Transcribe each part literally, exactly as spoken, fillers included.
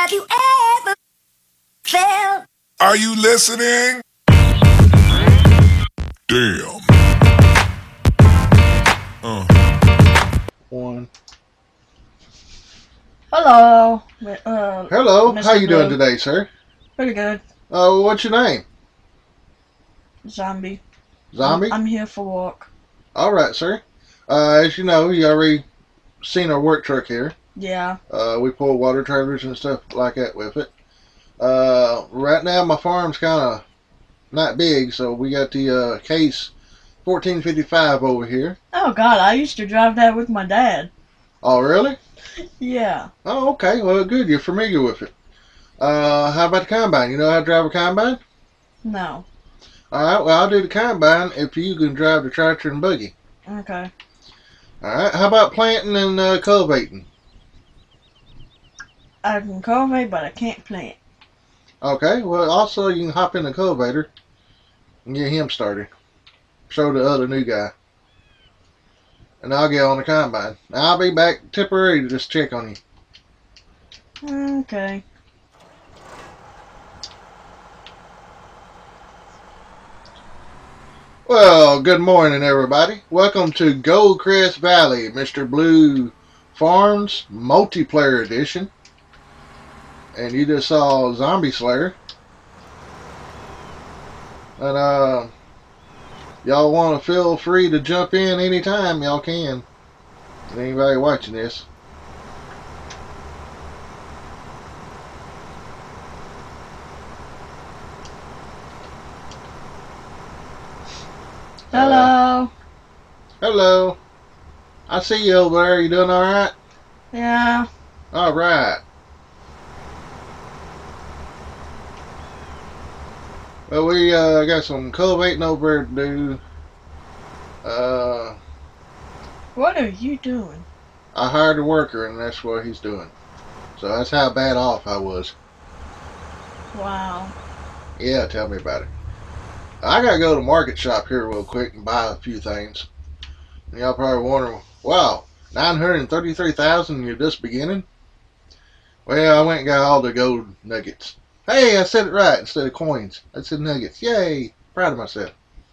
Have you ever felt? Are you listening? Damn. Uh. One. Hello. Uh, Hello. Mister How you doing Blue. today, sir? Pretty good. Uh, what's your name? Zombie. Zombie? I'm, I'm here for work. All right, sir. Uh, as you know, you already seen our work truck here. Yeah. Uh, we pull water trailers and stuff like that with it. Uh, right now my farm's kind of not big, so we got the uh, Case fourteen fifty-five over here. Oh God, I used to drive that with my dad. Oh, really? Yeah. Oh, okay. Well, good. You're familiar with it. Uh, how about the combine? You know how to drive a combine? No. All right. Well, I'll do the combine if you can drive the tractor and buggy. Okay. All right. How about planting and uh, cultivating? I can cultivate, but I can't plant. Okay. Well, also you can hop in the cultivator and get him started. Show the other new guy. And I'll get on the combine. I'll be back temporarily to just check on you. Okay. Well, good morning, everybody. Welcome to Goldcrest Valley, Mister Blue Farms Multiplayer Edition. And you just saw Zombie Slayer. And, uh, y'all want to feel free to jump in anytime, y'all can. Anybody watching this. Hello. Uh, hello. I see you over there. You doing alright? Yeah. Alright. Well, we uh, got some cultivating over there to do. Uh, What are you doing? I hired a worker, and that's what he's doing. So that's how bad off I was. Wow. Yeah, tell me about it. I gotta go to Market Shop here real quick and buy a few things. And y'all probably wondering, wow, nine hundred thirty-three thousand dollars, you're just beginning? Well, I went and got all the gold nuggets. Hey, I said it right instead of coins. I said nuggets. Yay! Proud of myself.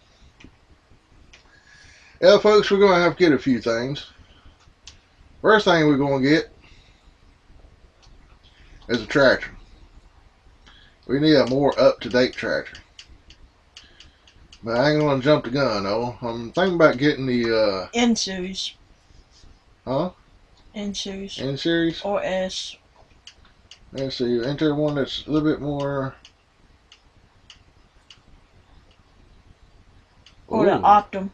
Yeah, folks, we're going to have to get a few things. First thing we're going to get is a tractor. We need a more up-to-date tractor. But I ain't going to jump the gun, though. I'm thinking about getting the, uh... N-Series. Huh? N-Series. N-Series? Or S. Let's see, enter one that's a little bit more... Or the Ooh. Optum.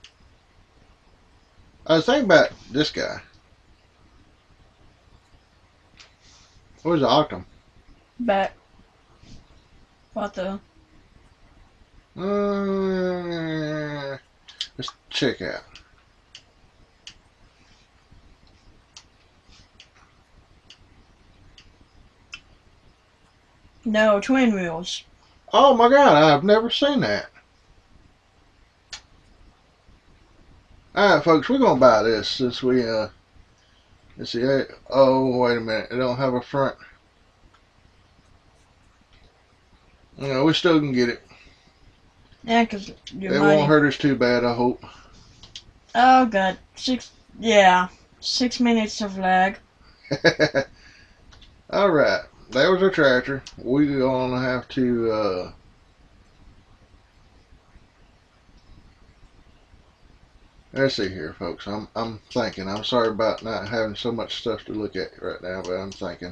I was thinking about this guy. Where's the Optum? Back. What the? Uh, let's check out. No, twin wheels. Oh my God, I've never seen that. Alright, folks, we're going to buy this since we, uh, let's see, hey, oh, wait a minute, it don't have a front. You know, we still can get it. Yeah, because your It money. won't hurt us too bad, I hope. Oh God, six. Yeah, six minutes of lag. Alright, that was our tractor. We're going to have to, uh, let's see here, folks. I'm I'm thinking. I'm sorry about not having so much stuff to look at right now, but I'm thinking.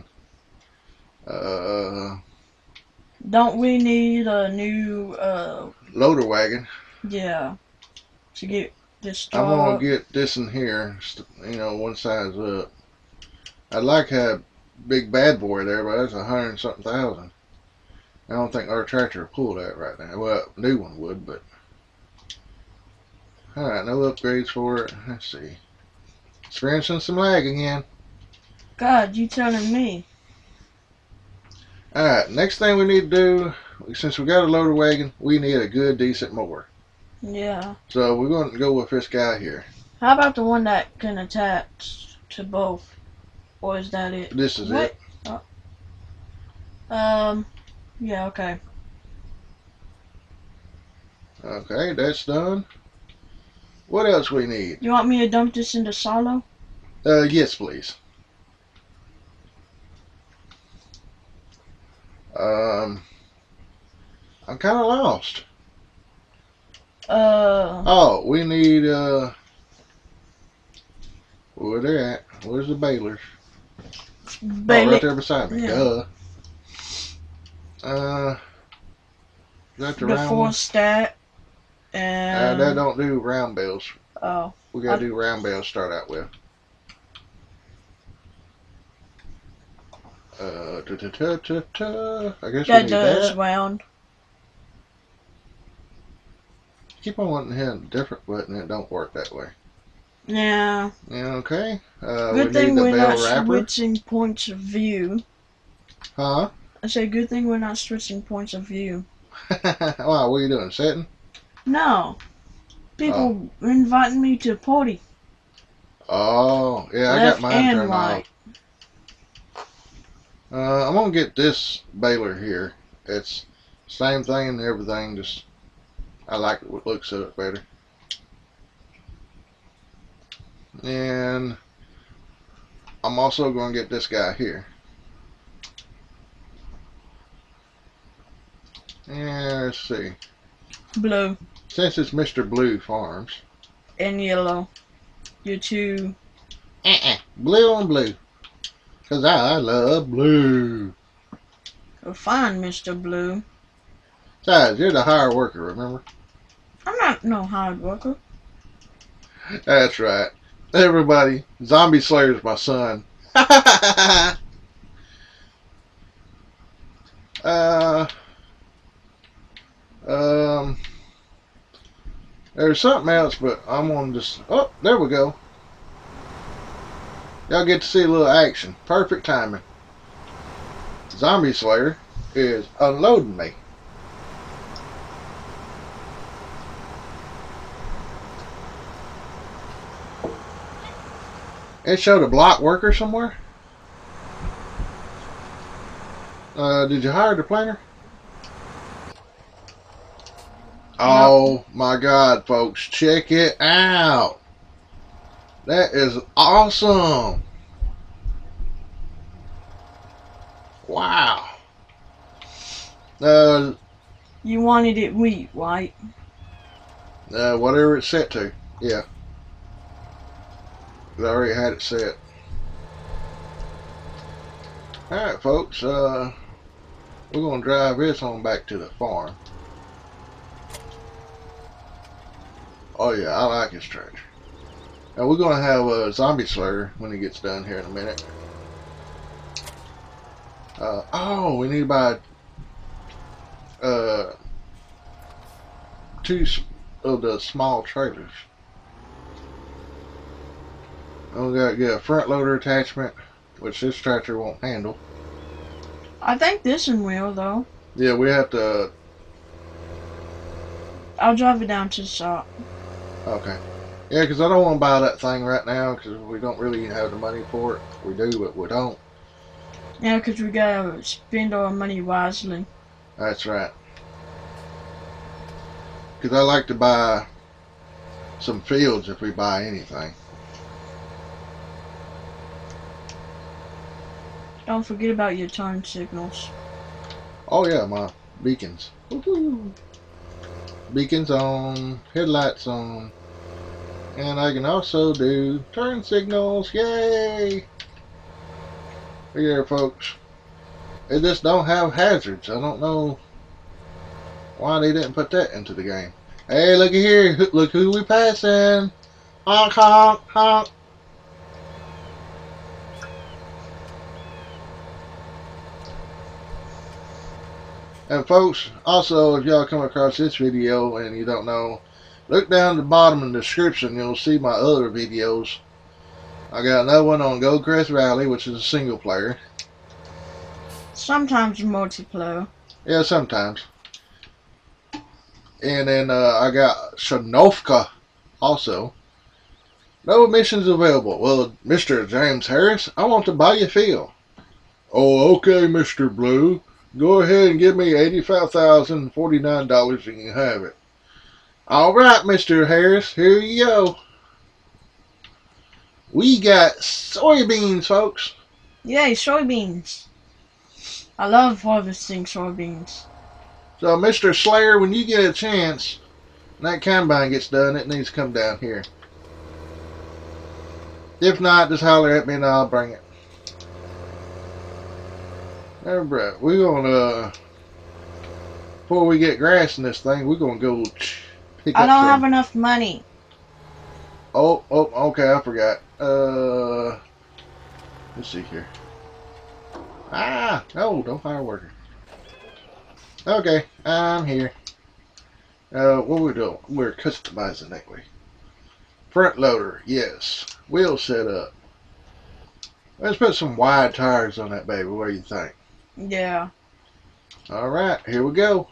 Uh, Don't we need a new? Uh, loader wagon. yeah, to get this I'm gonna started. get this in here. You know, one size up. I'd like to have big bad boy there, but that's a hundred and something thousand. I don't think our tractor will pull that right now. Well, new one would, but. Alright, no upgrades for it. Let's see. Experiencing some lag again. God, you telling me? Alright, next thing we need to do, since we got a loader wagon, we need a good, decent mower. Yeah. So we're going to go with this guy here. How about the one that can attach to both? Or is that it? This is What? it. Oh. Um, yeah, okay. Okay, that's done. What else we need? You want me to dump this into silo? Uh, yes, please. Um, I'm kind of lost. Uh, Oh, we need, uh, where they at? Where's the balers? Oh, Bailey. right there beside me. Yeah. Duh. Uh, is that the, The round four one? stat. Uh, And. that don't do round bells. Oh. We gotta I- do round bells to start out with. Uh, ta ta ta ta ta. I guess we That need does that. round. Keep on wanting to hit a different button. It don't work that way. Yeah. Yeah, okay. Uh, Good we thing need the we're bell not wrapper. switching points of view. Huh? I say good thing we're not switching points of view. Wow, what are you doing? Setting? No. People inviting me to a party. Oh, yeah, I Left got mine and turned right. off. Uh, I'm gonna get this baler here. It's same thing and everything, just I like what looks of it better. And I'm also gonna get this guy here. And let's see. Blue Since it's Mister Blue Farms. and yellow. You're two. Uh-uh. Blue on blue. Cause I love blue. Oh, fine, Mister Blue. Besides, you're the hire worker, remember? I'm not no hard worker. That's right. Everybody, Zombie Slayer's my son. uh, um, there's something else, but I'm gonna just. Oh, there we go. Y'all get to see a little action. Perfect timing. Zombie Slayer is unloading me. It showed a block worker somewhere. Uh, did you hire the planner? Oh my God, folks, check it out. That is awesome. Wow. Uh, You wanted it wheat, right? uh, whatever it's set to. Yeah. I already had it set. Alright, folks, uh, we're going to drive this on back to the farm. Oh yeah, I like his tractor. Now we're going to have a Zombie Slayer when he gets done here in a minute. Uh, oh, we need to buy uh, two of the small trailers. And we got to get a front loader attachment, which this tractor won't handle. I think this one will, though. Yeah, we have to. I'll drive it down to the shop. Okay. Yeah, because I don't want to buy that thing right now because we don't really have the money for it. We do, but we don't. Yeah, 'cause we gotta spend our money wisely. That's right. Because I like to buy some fields if we buy anything. Don't forget about your turn signals. Oh yeah, my beacons. Woohoo. Beacons on, headlights on, and I can also do turn signals. Yay! Look here, folks. They just don't have hazards. I don't know why they didn't put that into the game. Hey, looky here. Look who we passing. Honk, honk, honk. And folks, also, if y'all come across this video and you don't know, look down at the bottom in the description. You'll see my other videos. I got another one on Goldcrest Valley, which is a single player. Sometimes multiplayer. Yeah, sometimes. And then uh, I got Shanovka also. No missions available. Well, Mister James Harris, I want to buy your field. Oh, okay, Mister Blue. Go ahead and give me eighty-five thousand forty-nine dollars and you have it. All right, Mister Harris, here you go. We got soybeans, folks. Yay, soybeans. I love harvesting soybeans. So, Mister Slayer, when you get a chance, and that combine gets done, it needs to come down here. If not, just holler at me and I'll bring it. Alright, we're gonna, uh, before we get grass in this thing, we're gonna go pick I up don't some. have enough money. Oh, oh, okay, I forgot. Uh, let's see here. Ah, no, don't fire worker. Okay, I'm here. Uh, what we doing? We're customizing that way. Front loader, yes. Wheel set up. Let's put some wide tires on that baby. What do you think? Yeah. All right, here we go.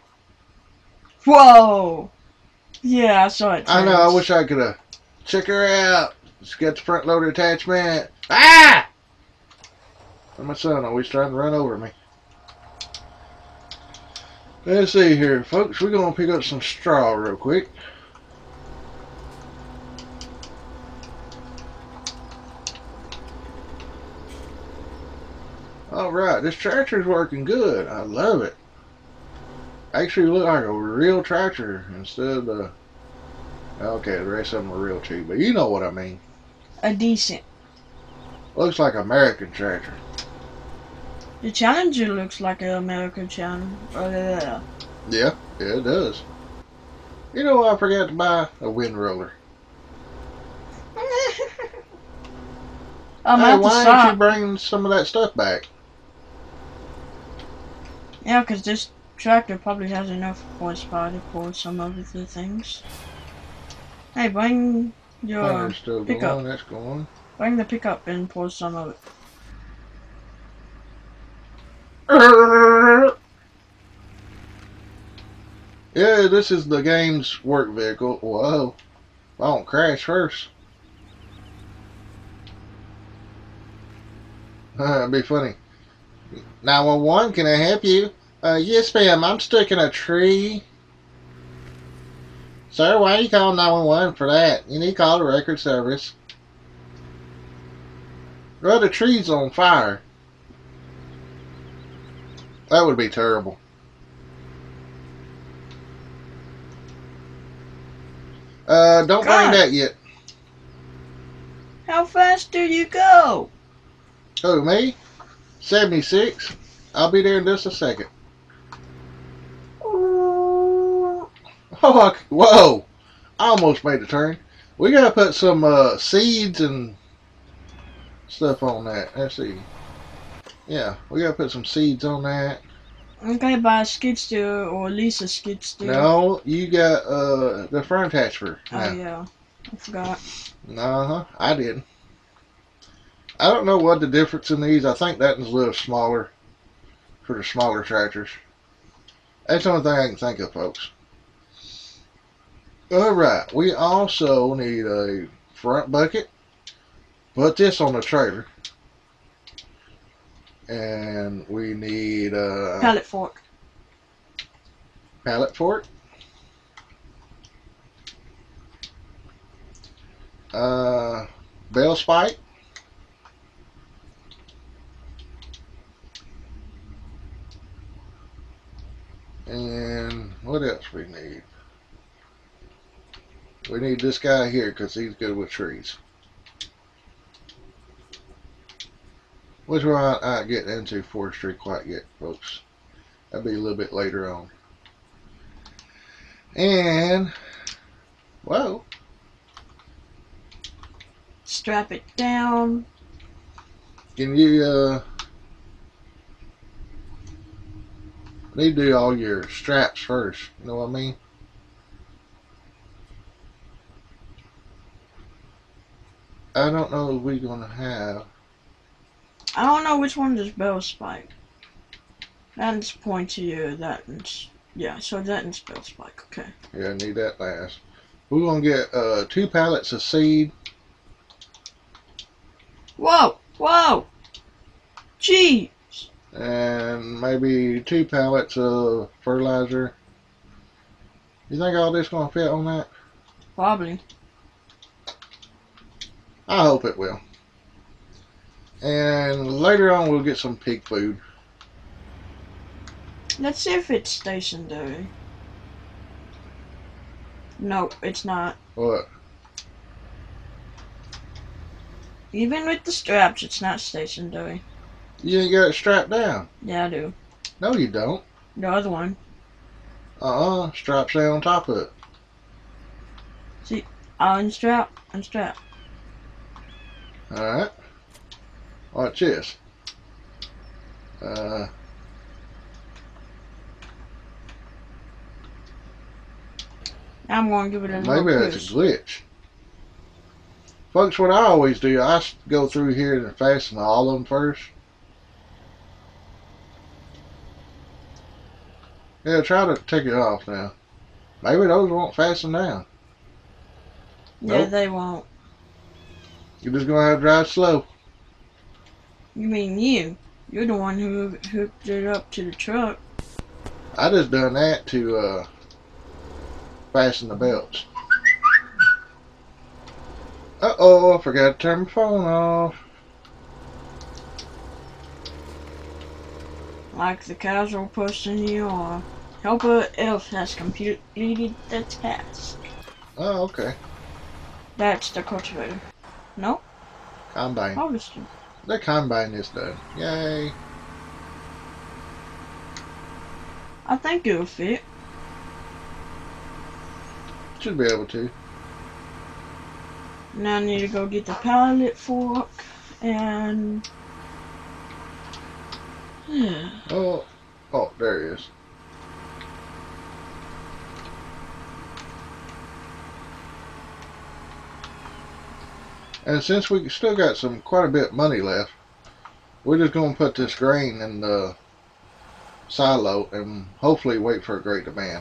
Whoa! Yeah, I saw it. I know. I wish I could have. Check her out. It's got the front loader attachment. Ah! My son always trying to run over me. Let's see here, folks. We're gonna pick up some straw real quick. All right, this tractor's working good. I love it. Actually, look like a real tractor instead of the. Okay, the rest of them are real cheap, but you know what I mean. A decent. Looks like American tractor. The Challenger looks like an American Challenger. Oh, yeah. Yeah, yeah, it does. You know, I forgot to buy a wind roller. I'm hey, at the why ain't shop. you bringing some of that stuff back? Yeah, because this tractor probably has enough horsepower to pull some of the things. Hey, bring your Finger's still pickup. going, that's going. Bring the pickup and pull some of it. Yeah, this is the game's work vehicle. Whoa. I don't crash first. It'd be funny. nine one one, can I help you? Uh, yes, ma'am. I'm stuck in a tree. Sir, why are you calling nine one one for that? You need to call the record service. Well, the tree's on fire. That would be terrible. Uh, don't God. bring that yet. How fast do you go? Who, me? seventy-six. I'll be there in just a second. Oh, I- whoa. I almost made a turn. We gotta put some uh, seeds and stuff on that. Let's see. Yeah, we gotta put some seeds on that. Okay, buy a skid steer or at least a skid steer. No, you got uh, the front attachment. Oh, yeah. I forgot. Uh-huh, I did. I don't know what the difference in these. I think that one's a little smaller for the smaller tractors. That's the only thing I can think of, folks. Alright, we also need a front bucket. Put this on the trailer. And we need a Pallet fork. pallet fork. Uh, bell spike. And what else we need? We need this guy here because he's good with trees. Which we're not, not getting into forestry quite yet, folks. That'll be a little bit later on. And, whoa. Strap it down. Can you, uh, need to do all your straps first, you know what I mean? I don't know if we're gonna have. I don't know which one is bell spike. That's pointier, that one's, yeah, so that one's bell spike, okay. Yeah, I need that last. We're gonna get uh, two pallets of seed. Whoa, whoa! Gee! and maybe two pallets of fertilizer. You think all this gonna fit on that? Probably. I hope it will. And later on we'll get some pig food. Let's see if it's stationary. No, it's not. What? Even with the straps, it's not stationary. You ain't got it strapped down. Yeah, I do. No, you don't. The other one. Uh-uh. Strap stay on top of it. See, I'll unstrap, unstrap. Alright. Watch this. Uh... Now I'm going to give it a Maybe little that's push. a glitch. Folks, what I always do, I go through here and fasten all of them first. Yeah, try to take it off now. Maybe those won't fasten down. Yeah, Nope. they won't. You're just going to have to drive slow. You mean you? You're the one who hooked it up to the truck. I just done that to uh, fasten the belts. Uh-oh, I forgot to turn my phone off. Like the casual person you are. Helper Elf has completed the task. Oh, okay. That's the cultivator. No? Combine. Harvester. The combine is done. Yay. I think it'll fit. Should be able to. Now I need to go get the pallet fork and... Yeah. Oh, oh, there he is. And since we still got some quite a bit of money left, we're just going to put this grain in the silo and hopefully wait for a great demand.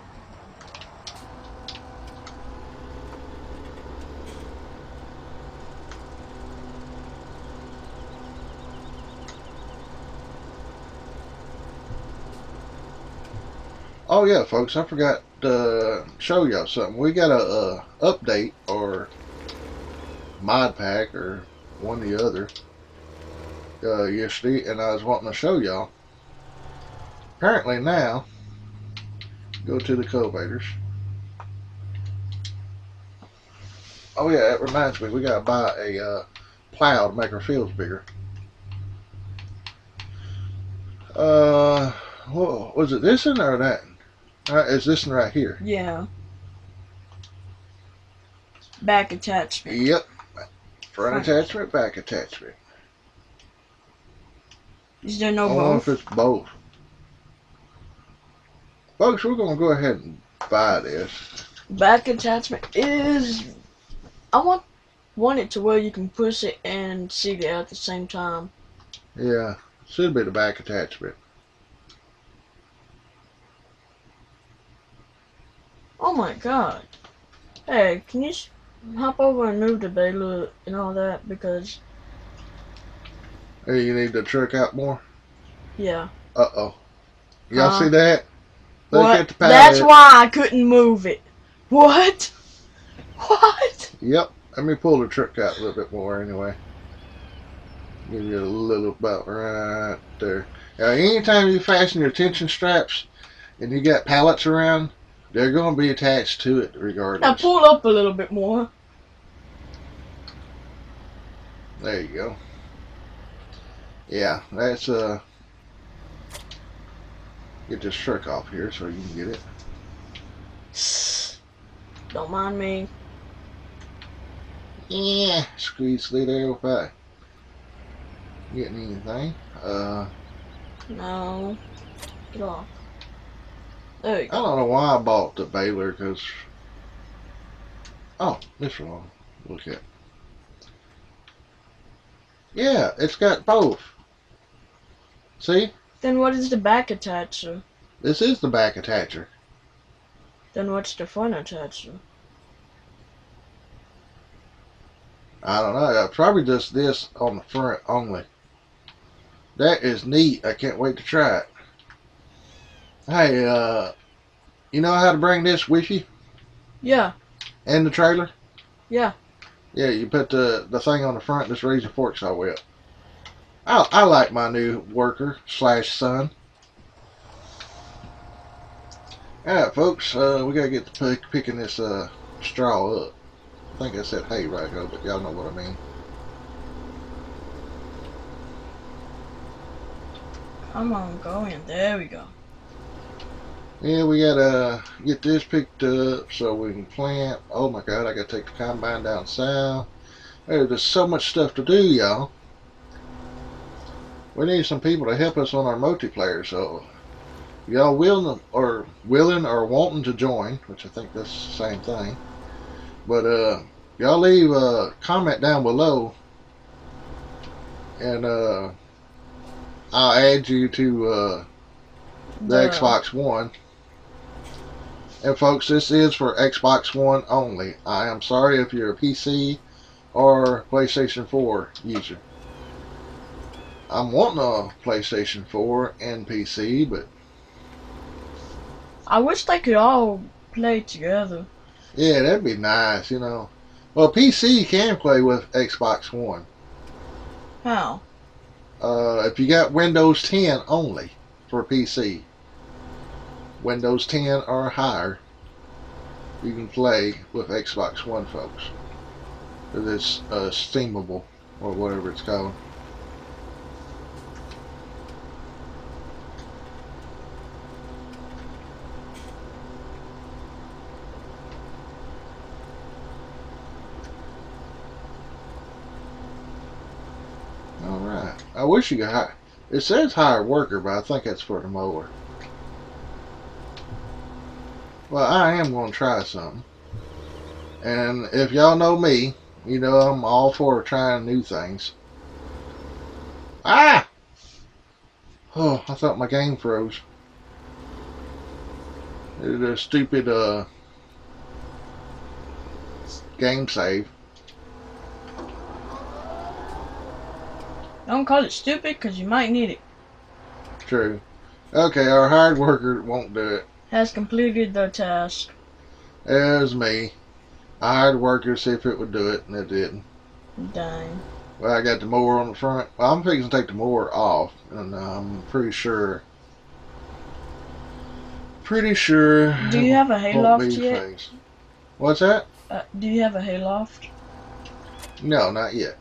Oh yeah, folks, I forgot to show y'all something. We got a, a update or mod pack or one or the other uh, yesterday, and I was wanting to show y'all. Apparently now, go to the cultivators. Oh yeah, that reminds me, we gotta buy a uh, plow to make our fields bigger. Uh, whoa, was it this one or that? Uh, is this one right here? Yeah. Back attachment. Yep. Front Fine. attachment, back attachment. Is there I no don't know if both? it's both. Folks, we're going to go ahead and buy this. Back attachment is... I want want it to where you can push it and seat it at the same time. Yeah, should be the back attachment. Oh my god. Hey, can you s- hop over and move the baler and all that? Because, Hey, you need the truck out more? yeah. Uh-oh. Y'all Huh? see that? Look What? at the pallet. That's why I couldn't move it. What? What? Yep. Let me pull the truck out a little bit more anyway. Give you a little about right there. Now, anytime you fasten your tension straps and you got pallets around, they're going to be attached to it Now regardless. pull up a little bit more. There you go. Yeah, that's uh. Get this truck off here so you can get it. Don't mind me. Yeah, squeeze through there without getting anything. Uh, No. Get off. There you I go. don't know why I bought the baler because. Oh, this one. Look at. Yeah, it's got both. See, Then what is the back attacher? this is the back attacher. Then what's the front attacher? I don't know. uh, Probably just this on the front only. That is neat. I can't wait to try it. Hey, uh, you know how to bring this with you Yeah, in the trailer? yeah. Yeah, you put the, the thing on the front, just raise your fork saw with. I, I like my new worker slash son. Alright, folks, uh, we gotta get to pick, picking this uh, straw up. I think I said hay right ago, but y'all know what I mean. Come on, go in. There we go. Yeah, we gotta get this picked up so we can plant. Oh my god, I gotta take the combine down south. There's just so much stuff to do, y'all. We need some people to help us on our multiplayer, so y'all willing or willing or wanting to join, which I think that's the same thing. But uh, y'all leave a comment down below, and uh, I'll add you to uh, the, the Xbox One. And folks, this is for Xbox One only. I am sorry if you're a P C or PlayStation four user. I'm wanting a PlayStation four and P C, but I wish they could all play together. yeah, that'd be nice, you know. Well, P C can play with Xbox One. How? Uh, if you got Windows ten only for P C, Windows ten or higher, you can play with Xbox One, folks. It's uh, Steamable, or whatever it's called. Alright. I wish you could hire. It says hire worker, but I think that's for the mower. Well, I am going to try something. And if y'all know me, you know I'm all for trying new things. Ah! Oh, I thought my game froze. It's a stupid uh, game save. Don't call it stupid, because you might need it. True. Okay, our hired worker won't do it. Has completed the task. It was me. I hired a worker to see if it would do it, and it didn't. Dang. Well, I got the mower on the front. Well, I'm fixing to take the mower off, and I'm pretty sure. Pretty sure. Do you have a hayloft won't be yet? phased. What's that? Uh, do you have a hayloft? No, not yet.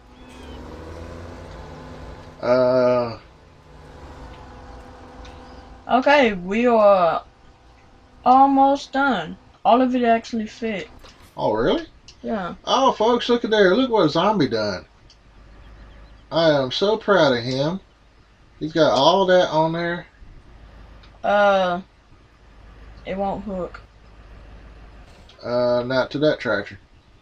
Uh. Okay, we are almost done. All of it actually fit. Oh, really? Yeah. Oh, folks, look at there. Look what a zombie done. I am so proud of him. He's got all that on there. Uh, it won't hook. Uh, not to that tractor.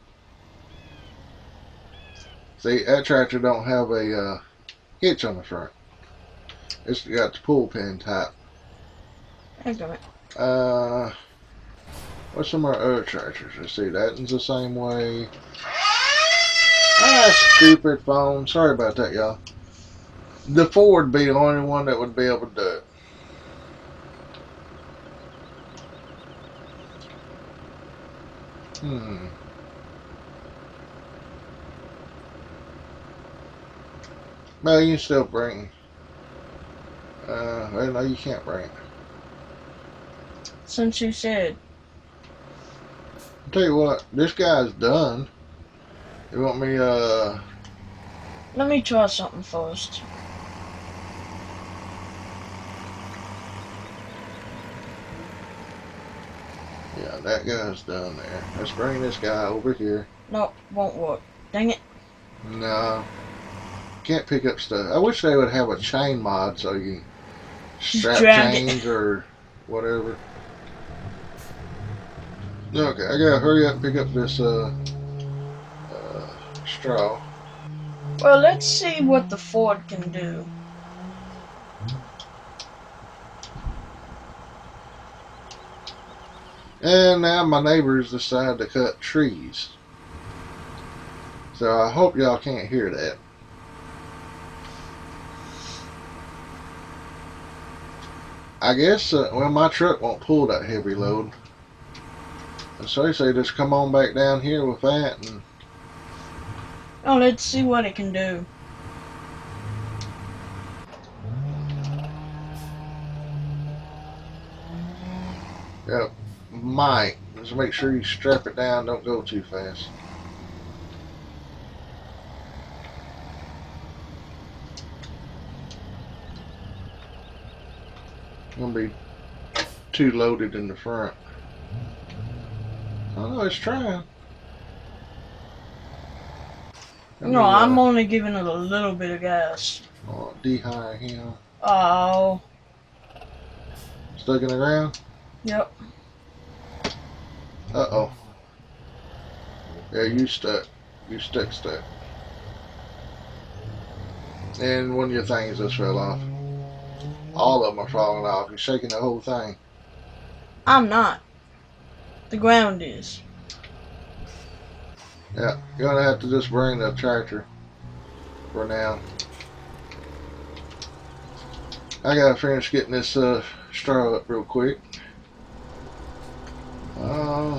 See, that tractor don't have a uh, hitch on the front. It's got the pull pin type. Hang on. Uh, what's some of our other tractors? Let's see, that one's the same way. Ah, stupid phone. Sorry about that, y'all. The Ford would be the only one that would be able to do it. Hmm. Well, you can still bring. Uh, well, no, you can't bring it. Since you said. I'll tell you what, this guy's done. You want me, uh... Let me try something first. Yeah, that guy's done there. Let's bring this guy over here. Nope, won't work. Dang it. No. Can't pick up stuff. I wish they would have a chain mod so you can strap drag chains or whatever. Okay, I gotta hurry up and pick up this, uh... uh straw. Well, let's see what the Ford can do. And now my neighbors decide to cut trees. So I hope y'all can't hear that. I guess, uh, well, my truck won't pull that heavy load. And so they say just come on back down here with that. And Oh, let's see what it can do. Yep, might. Just make sure you strap it down, don't go too fast. Gonna be too loaded in the front. Oh no, it's trying. Let No, me, uh, I'm only giving it a little bit of gas. oh, de-hire him. Oh. Stuck in the ground? Yep. Uh oh. Yeah, you stuck. You stuck stuck. And one of your things just fell off. All of them are falling off. You're shaking the whole thing. I'm not. The ground is. Yeah, you're gonna have to just bring the tractor for now. I gotta finish getting this uh, straw up real quick. Uh,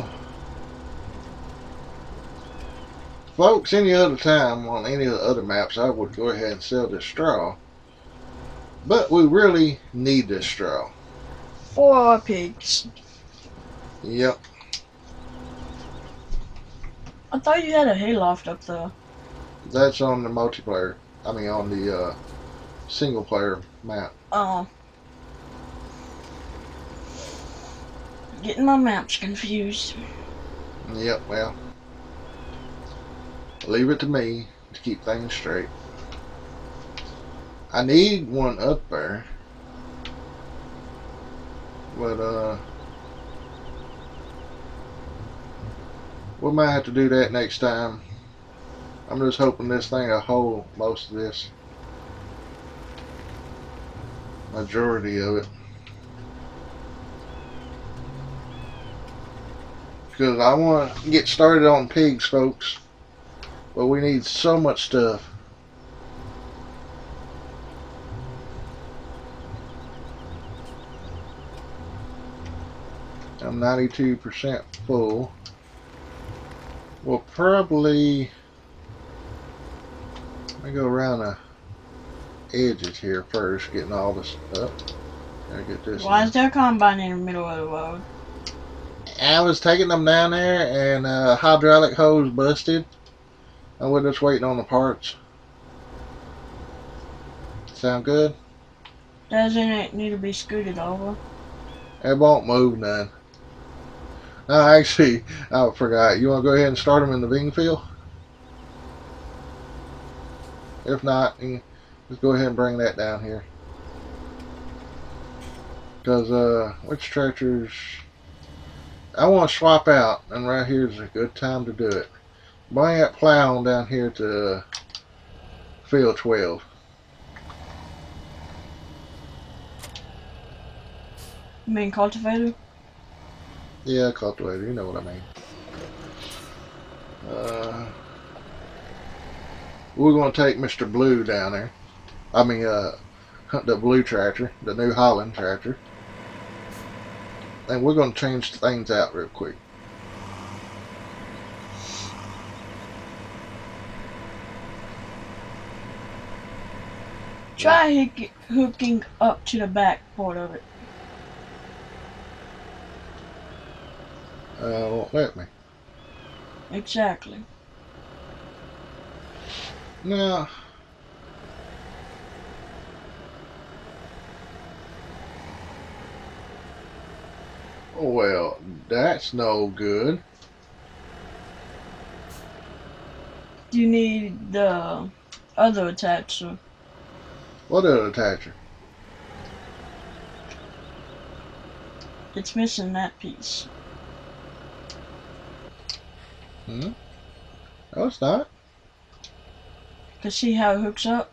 folks, any other time on any of the other maps, I would go ahead and sell this straw. But we really need this straw. For our pigs. Yep. I thought you had a hayloft up there. That's on the multiplayer. I mean, on the uh, single player map. Oh. Getting my maps confused. Yep, well, leave it to me to keep things straight. I need one up there. But, uh, we might have to do that next time. I'm just hoping this thing will hold most of this. Majority of it. Because I want to get started on pigs, folks. But we need so much stuff. I'm ninety-two percent full. We'll probably, let me go around the edges here first, getting all this up. Gotta get this. Why in. is there a combine in the middle of the road? I was taking them down there and uh, hydraulic hose busted. And we're just waiting on the parts. Sound good? Doesn't it need to be scooted over? It won't move none. No, actually, I forgot. You want to go ahead and start them in the bean field? If not, you just go ahead and bring that down here. Because, uh, which tractors... I want to swap out, and right here is a good time to do it. Bring that plow on down here to field twelve. You mean cultivator? Yeah, cultivator, you know what I mean. Uh, we're going to take Mister Blue down there. I mean, uh, the blue tractor, the New Holland tractor. And we're going to change things out real quick. Try hick- hooking up to the back part of it. Uh, won't let me. Exactly. Now, well, that's no good. You need the other attacher. What other attacher? It's missing that piece. Hmm? No, it's not. Cause see how it hooks up?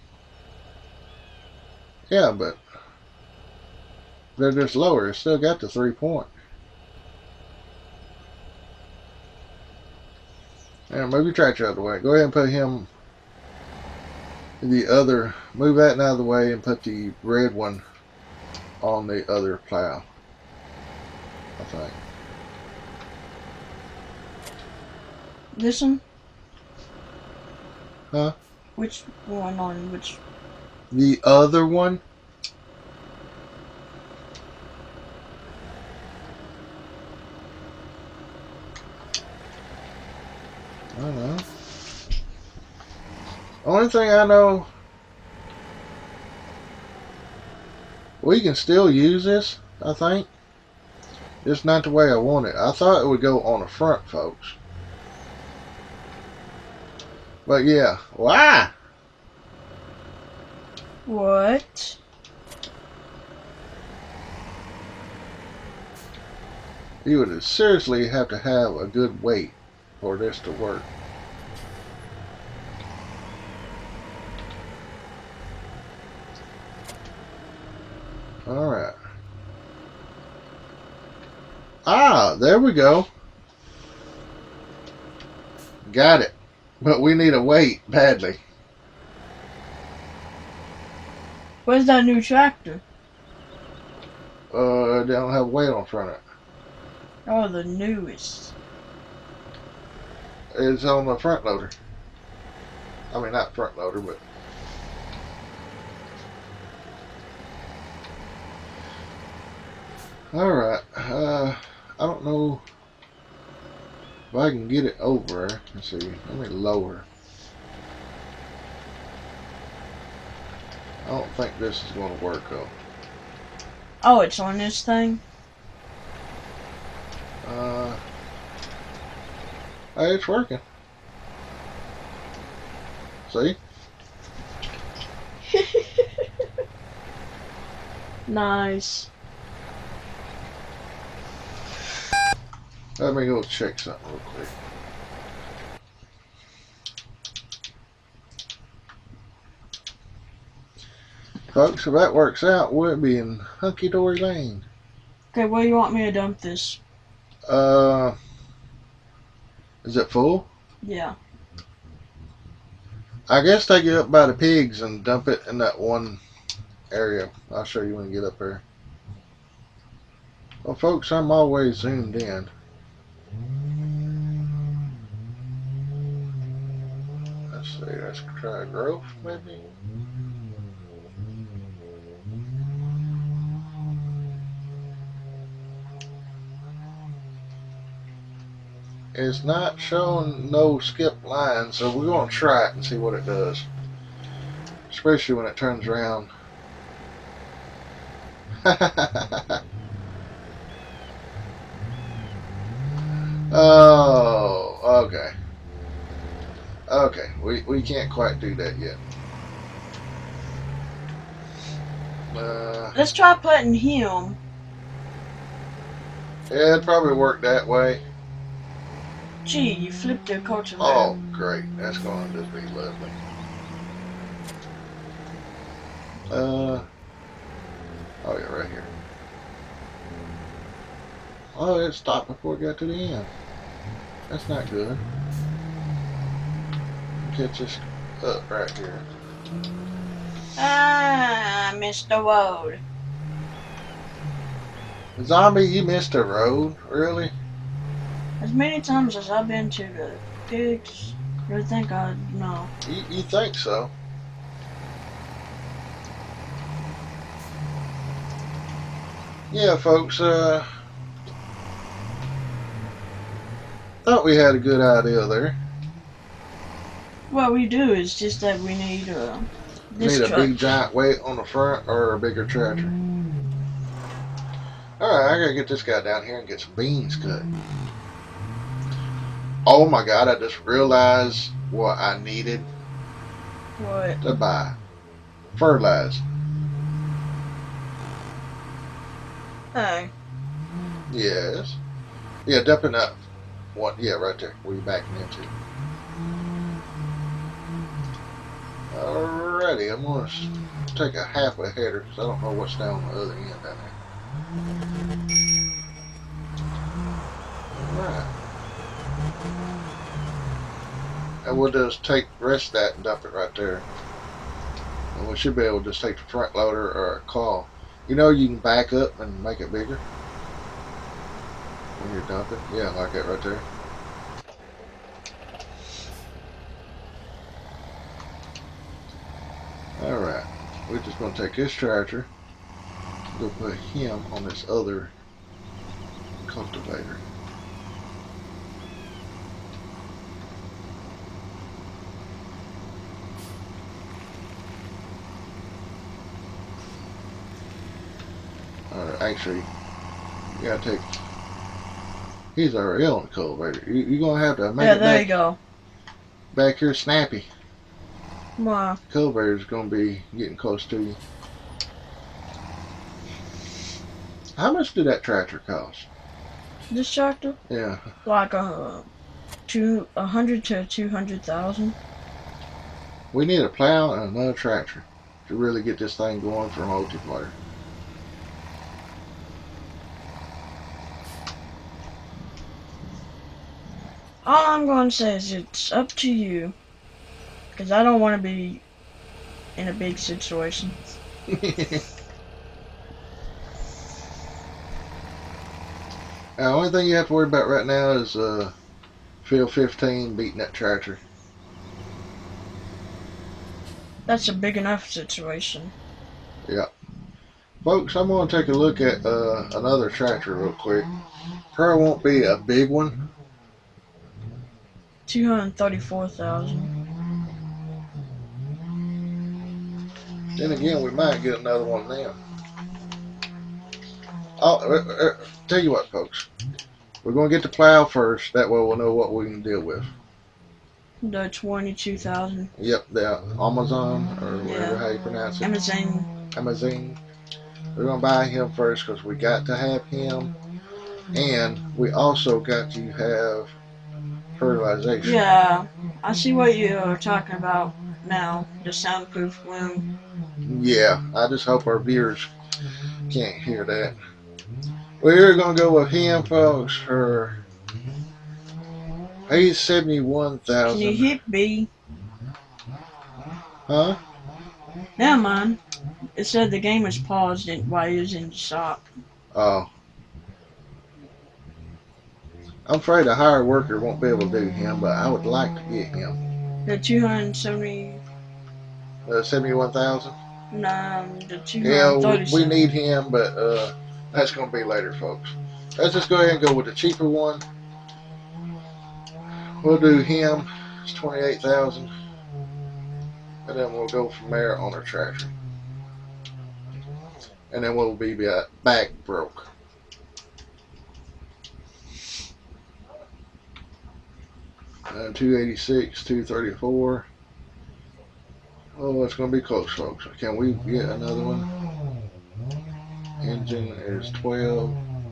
Yeah, but they're just lower. It's still got the three point. Yeah, move your tractor out of the way. Go ahead and put him the other. Move that out of the way and put the red one on the other plow, I think. This one? Huh? Which one on which? The other one? I don't know. Only thing I know, we can still use this, I think. It's not the way I want it. I thought it would go on the front, folks. But yeah, why? What? You would seriously have to have a good weight for this to work. Alright. Ah, there we go. Got it. But we need a weight badly. Where's that new tractor? Uh, they don't have weight on front of it. Oh, the newest. It's on the front loader. I mean, not front loader, but alright. Uh, I don't know if I can get it over. Let's see. Let me lower. I don't think this is going to work though. Oh, it's on this thing? Uh, hey, it's working. See? Nice. Let me go check something real quick. Folks, if that works out, we'll be in hunky-dory lane. Okay, where do you want me to dump this? Uh, is it full? Yeah. I guess take it up by the pigs and dump it in that one area. I'll show you when you get up there. Well, folks, I'm always zoomed in. Let's see, let's try growth, maybe. It's not showing no skip line, so we're going to try it and see what it does. Especially when it turns around. Oh, okay. Okay, we, we can't quite do that yet. Uh, Let's try putting him. yeah, it'd probably work that way. Gee, you flipped your culture. Oh, great. That's going to just be lovely. Uh, oh, yeah, right here. Oh, it stopped before it got to the end. That's not good. Catch this up right here. Ah, Mister Road. Zombie, you missed a road? Really? As many times as I've been to the pigs, I think I know. You, you think so? Yeah, folks, uh, thought we had a good idea there. What we do is just that we need uh, this Need a truck. big giant weight on the front or a bigger tractor. Alright, I gotta get this guy down here and get some beans cut. Oh my god, I just realized what I needed What? to buy. Fertilizer. Oh. Yes. Yeah, dumping up. One, yeah, right there. Where you backing into. Alrighty, I'm gonna take a half a header because I don't know what's down the other end down there. Alright. And we'll just take the rest of that and dump it right there. And we should be able to just take the front loader or a call. You know you can back up and make it bigger when you're dumping. Yeah, like that right there. Alright, we're just going to take this tractor, go put him on this other cultivator. Alright, actually, you gotta take, he's already on the cultivator. You, you're going to have to make Yeah, it there back, you go. back here snappy. Wow. Cultivator's going to be getting close to you. How much did that tractor cost? This tractor? Yeah. Like a two, a hundred to two hundred thousand. We need a plow and another tractor to really get this thing going for multiplayer. All I'm going to say is it's up to you. Because I don't want to be in a big situation. The only thing you have to worry about right now is uh, Field fifteen beating that tractor. That's a big enough situation. Yeah. Folks, I'm going to take a look at uh, another tractor real quick. Probably won't be a big one. two hundred thirty-four thousand. Then again, we might get another one of them. Oh, uh, uh, tell you what, folks. We're going to get the plow first. That way we'll know what we can deal with. The twenty-two thousand. Yep, the Amazon, or whatever Yeah. how you pronounce it. Amazon. Amazon. We're going to buy him first because we got to have him. And we also got to have fertilization. Yeah. I see what you're talking about now. The soundproof room. Yeah, I just hope our viewers can't hear that. We're going to go with him, folks, for... He's seventy-one Can you thousand. hit B? Huh? Never mind. It said the game was paused in- while he was in the shop. Oh. I'm afraid a hired worker won't be able to do him, but I would like to get him. The two hundred seventy. Uh, seventy-one thousand? Um, the two Yeah, hundred we, thirty. we need him, but uh, that's going to be later, folks. Let's just go ahead and go with the cheaper one. We'll do him. It's twenty-eight thousand. And then we'll go from there on our tractor. And then we'll be back broke. Uh, two eighty-six, two thirty-four. Oh, it's going to be close, folks. Can we get another one? Engine is twelve.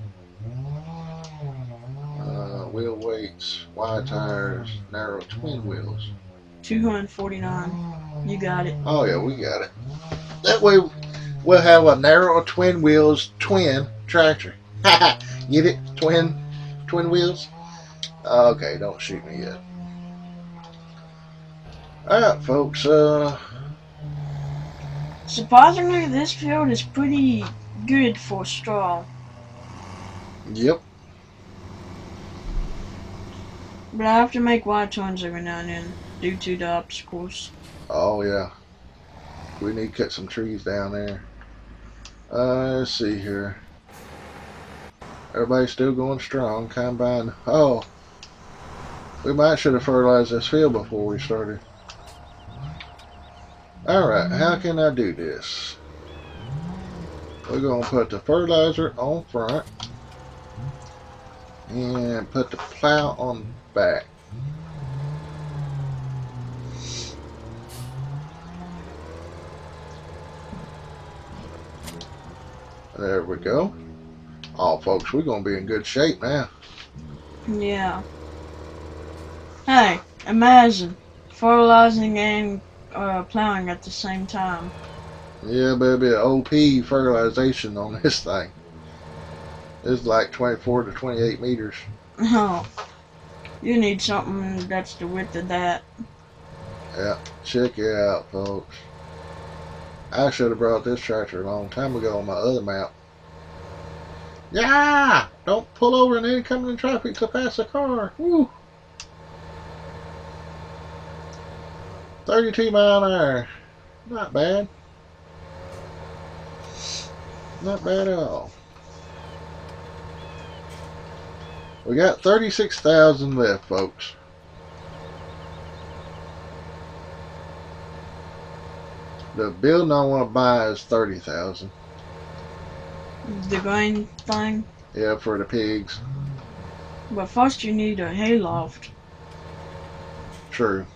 Uh, wheel weights, wide tires, narrow twin wheels. two hundred forty-nine. You got it. Oh yeah, we got it. That way we'll have a narrow twin wheels twin tractor. Get it? Twin twin wheels? Okay, don't shoot me yet. Alright folks, uh Surprisingly, this field is pretty good for straw. yep. But I have to make wide turns every now and then due to the obstacles. Oh yeah. We need to cut some trees down there. Uh let's see here. Everybody's still going strong. Combine. Oh, we might should have fertilized this field before we started. Alright, how can I do this? We're going to put the fertilizer on front and put the plow on back. There we go. Oh, folks, we're going to be in good shape now. Yeah. Hey, imagine fertilizing and uh, plowing at the same time. Yeah, but it'll be an O P fertilization on this thing. It's like twenty-four to twenty-eight meters. Oh, you need something that's the width of that. Yeah, check it out, folks. I should have brought this tractor a long time ago on my other map. Yeah! Don't pull over in incoming traffic to pass a car. Woo! thirty-two mile an hour. Not bad. Not bad at all. We got thirty-six thousand left, folks. The building I want to buy is thirty thousand. The grain thing. Yeah, for the pigs. But first you need a hayloft. True.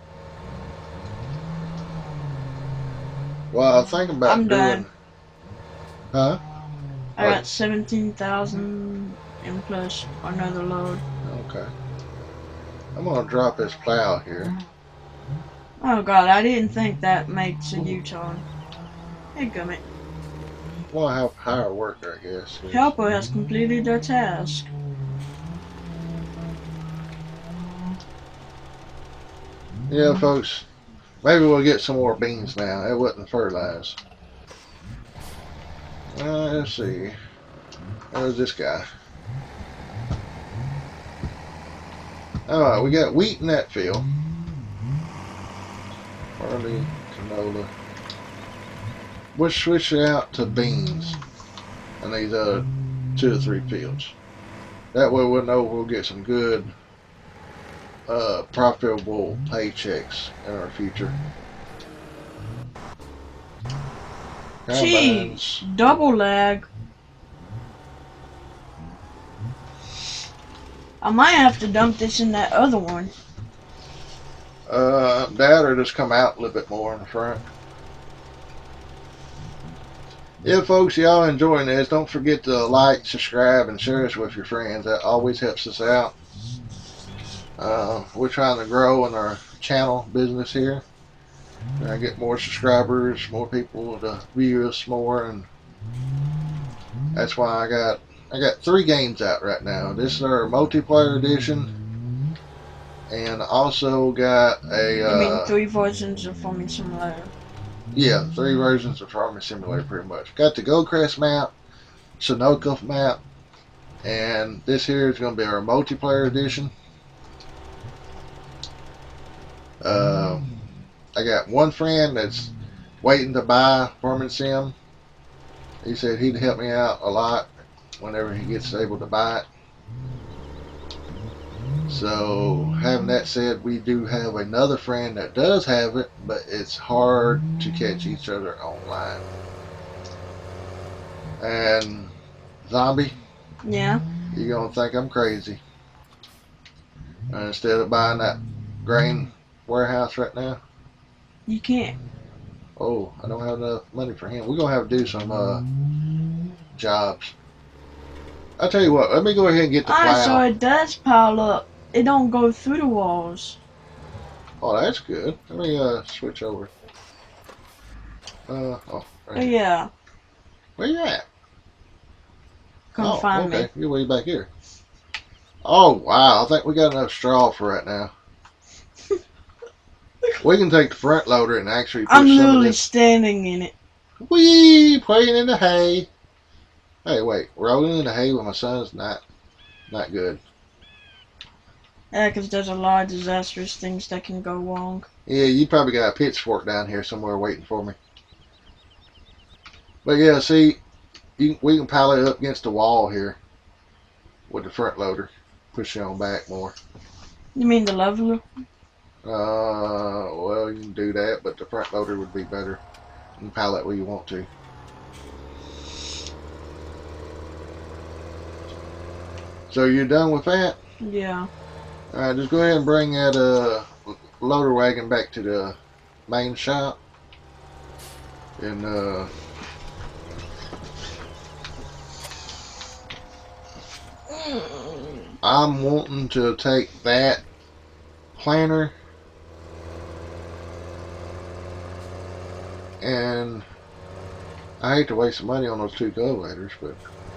Well, I'm thinking about I'm doing. done. Huh? I Right. got seventeen thousand and plus another load. Okay. I'm gonna drop this plow here. Oh god, I didn't think that makes a U-turn. Hey Gummit. Well, I have higher worker, I guess. Helper has completed their task. Yeah, folks. Maybe we'll get some more beans now. It wasn't fertilized. Uh, let's see. Where's this guy? Alright, we got wheat in that field. Barley, canola. We'll switch it out to beans in these other two or three fields. That way we'll know we'll get some good uh, profitable paychecks in our future. Combines. Jeez, double lag. I might have to dump this in that other one. Uh, that or just come out a little bit more in the front. Yeah, folks, y'all enjoying this. Don't forget to like, subscribe, and share us with your friends. That always helps us out. Uh, we're trying to grow in our channel business here. I get more subscribers, more people to view us more, and that's why I got I got three games out right now. This is our multiplayer edition, and also got a I mean, uh, three versions of Farming Simulator. yeah, three versions of Farming Simulator pretty much. Got the Goldcrest map, Sunoco map, and this here is going to be our multiplayer edition. Um, I got one friend that's waiting to buy Farming Sim. He said he'd help me out a lot whenever he gets able to buy it. So, having that said, we do have another friend that does have it, but it's hard to catch each other online. And Zombie, Yeah. you're gonna think I'm crazy. And instead of buying that grain warehouse right now, You can't. oh, I don't have enough money for him. We're gonna have to do some uh, jobs. I'll tell you what, let me go ahead and get the Alright, so plow. it does pile up. It don't go through the walls. Oh, that's good. Let me uh, switch over. Uh, oh, Oh, right here. yeah. Where you at? Come Oh, find okay. me. You're way back here. Oh, wow. I think we got enough straw for right now. We can take the front loader and actually push I'm some of literally this. standing in it. Wee! Playing in the hay. Hey, wait. Rolling in the hay with my son's not, not good. Yeah, because there's a lot of disastrous things that can go wrong. Yeah, you probably got a pitchfork down here somewhere waiting for me. But yeah, see, you, we can pile it up against the wall here with the front loader. Push it on back more. You mean the leveler? Uh, well, you can do that, but the front loader would be better. You can pile it where you want to. So you're done with that? Yeah. Alright, just go ahead and bring that uh, loader wagon back to the main shop. And uh, I'm wanting to take that planter and I hate to waste some money on those two cultivators, but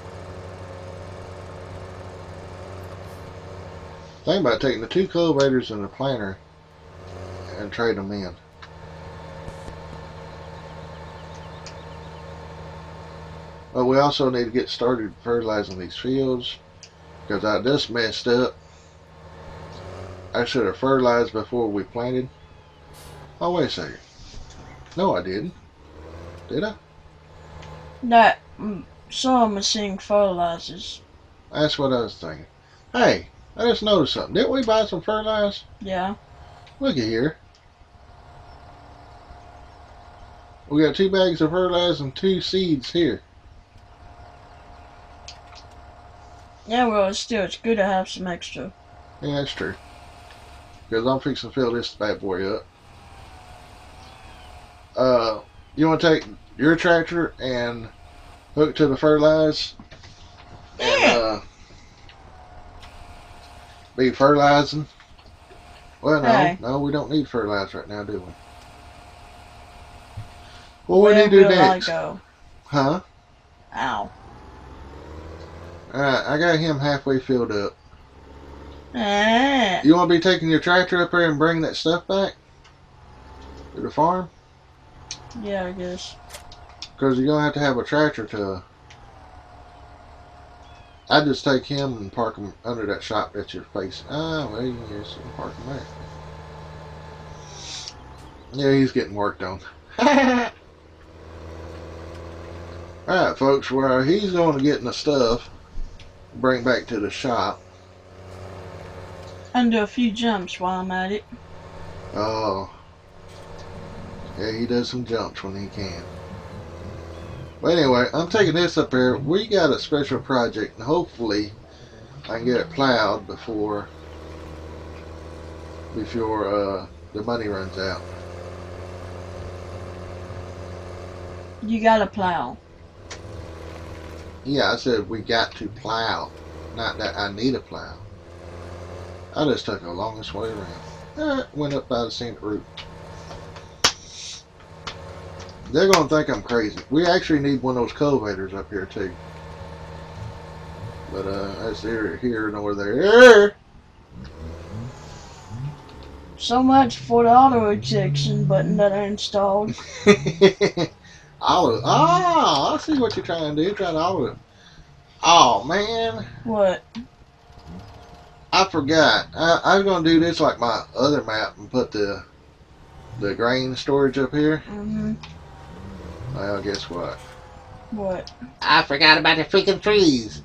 think about taking the two cultivators and the planter and trade them in. But we also need to get started fertilizing these fields because I just messed up. I should have fertilized before we planted. Oh, wait a second. No, I didn't. Did I? That mm, some machine fertilizers. That's what I was thinking. Hey, I just noticed something. Didn't we buy some fertilizer? Yeah. Look at here. We got two bags of fertilizer and two seeds here. Yeah, well, still, it's good to have some extra. Yeah, that's true. Because I'm fixing to fill this bad boy up. Uh, you want to take your tractor and hook to the fertilizer? And, uh, be fertilizing? Well, no. Hey. No, we don't need fertilizer right now, do we? What Where we need to do will next? I go? Huh? Ow. Alright, I got him halfway filled up. Eh. You want to be taking your tractor up there and bringing that stuff back? To the farm? Yeah, I guess. Because you're going to have to have a tractor to... I'd just take him and park him under that shop that you're facing. Ah, well, yes, you can park him there. Yeah, he's getting worked on. Alright, folks, where he's going to get the stuff, bring back to the shop. And do a few jumps while I'm at it. Oh. Yeah, he does some jumps when he can. But anyway, I'm taking this up here. We got a special project, and hopefully I can get it plowed before before uh, the money runs out. You gotta plow. Yeah, I said we got to plow, not that I need a plow. I just took the longest way around. Eh, went up by the scenic route. They're going to think I'm crazy. We actually need one of those cultivators up here too. But uh, that's neither here nor there. So much for the auto ejection button that I installed. Olive. Oh, I see what you're trying to do. Try to olive. Oh, man. What? I forgot. I, I was going to do this like my other map and put the the grain storage up here. Mm-hmm. Well, guess what? What? I forgot about the freaking trees.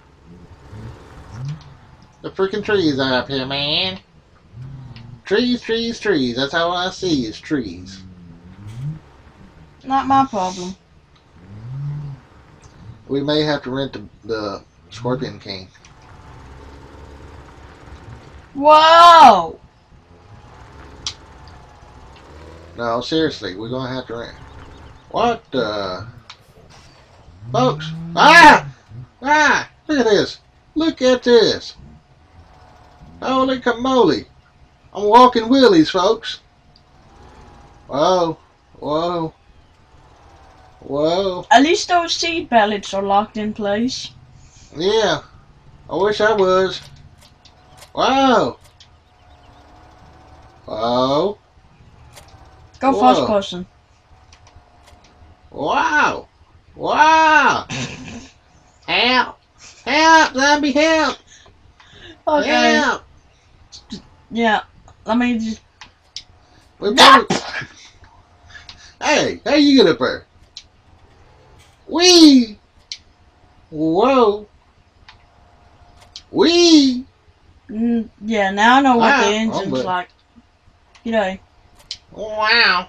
The freaking trees are up here, man. Trees, trees, trees. That's all I see is trees. Not my problem. We may have to rent the, the Scorpion King. Whoa! No, seriously, we're gonna have to rent. What the? Folks! Ah! Ah! Look at this! Look at this! Holy camole! I'm walking wheelies, folks! Whoa! Whoa! Whoa! At least those seed pellets are locked in place. Yeah! I wish I was. Wow! Wow! Go Whoa. first person. Wow! Wow! Help! Help! Zombie, help! Okay. Help! Yeah. Let me just. We both... Hey, how you get up there? Wee! Whoa! Wee! Mm, yeah, now I know what Wow. the engine's Oh, but- like. You know. Wow!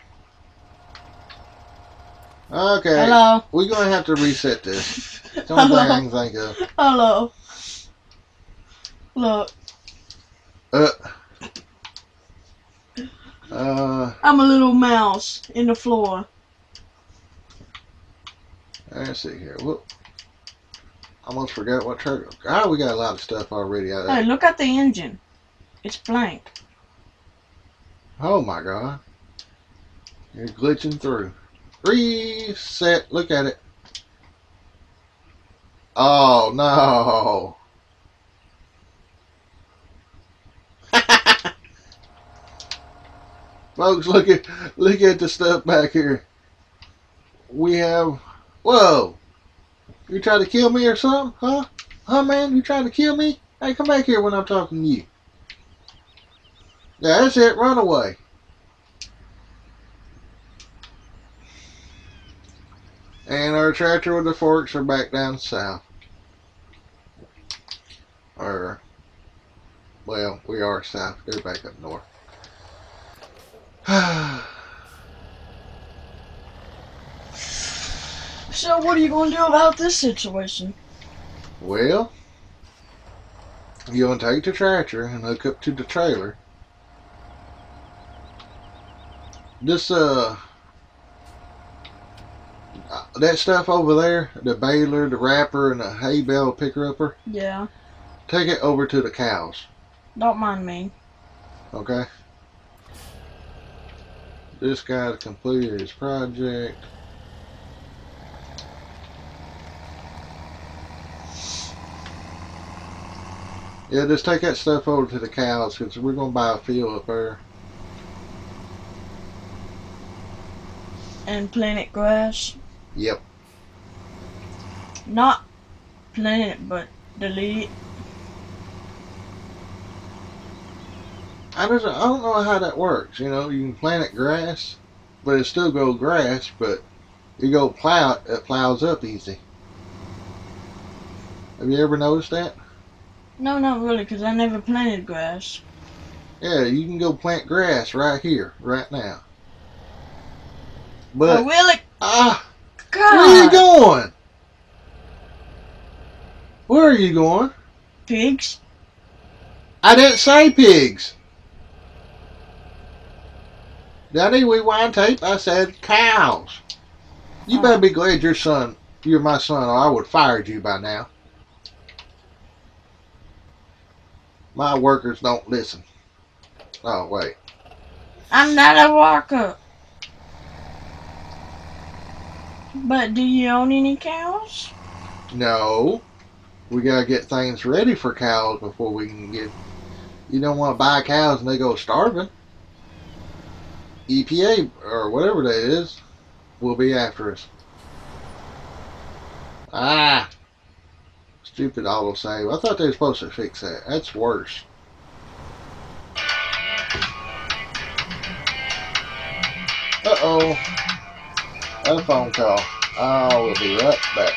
Okay. Hello. We're gonna have to reset this. It's the only thing I can think of. Hello. Look, Uh. Uh. I'm a little mouse in the floor. Let's see here. Whoop. Almost forgot what trigger. Ah, we got a lot of stuff already out of Hey, there. look at the engine. It's blank. Oh my god. You're glitching through. Reset. Look at it. Oh no. Folks, look at look at the stuff back here. We have whoa. You try to kill me or something? Huh? Huh, man? You trying to kill me? Hey, come back here when I'm talking to you. Yeah, that's it. Run away. And our tractor with the forks are back down south. Or, well, we are south. They're back up north. So what are you going to do about this situation? Well, you're going to take the tractor and hook up to the trailer. This, uh, that stuff over there, the baler, the wrapper, and the hay bale picker-upper, Yeah. take it over to the cows, Don't mind me. okay? This guy completed his project. Yeah, just take that stuff over to the cows because we're going to buy a field up there. And planet grass. Yep. Not planet, but delete. I don't, I don't know how that works. You know, you can plant it grass, but it still go grass, but you go plow it, it plows up easy. Have you ever noticed that? No, not really, because I never planted grass. Yeah, you can go plant grass right here, right now. But, Oh, really? ah, God. where are you going? Where are you going? Pigs? I didn't say pigs. Did I need rewind tape? I said cows. You Oh. better be glad your son, you're my son, or I would have fired you by now. My workers don't listen. Oh, wait. I'm not a worker. But do you own any cows? No. We gotta get things ready for cows before we can get... You don't want to buy cows and they go starving. E P A, or whatever that is, will be after us. Ah! Stupid autosave. I thought they were supposed to fix that. That's worse. Uh-oh. A phone call. I will be right back.